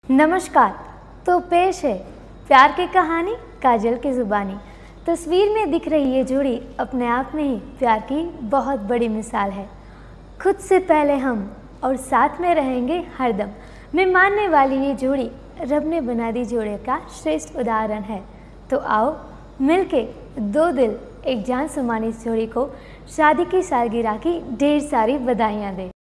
नमस्कार। तो पेश है प्यार की कहानी काजल की ज़ुबानी। तस्वीर में दिख रही ये जोड़ी अपने आप में ही प्यार की बहुत बड़ी मिसाल है। खुद से पहले हम और साथ में रहेंगे हरदम में मानने वाली ये जोड़ी रब ने बना दी जोड़े का श्रेष्ठ उदाहरण है। तो आओ मिलके दो दिल एक जान समानी इस जोड़ी को शादी की सालगिरह की ढेर सारी बधाइयाँ दें।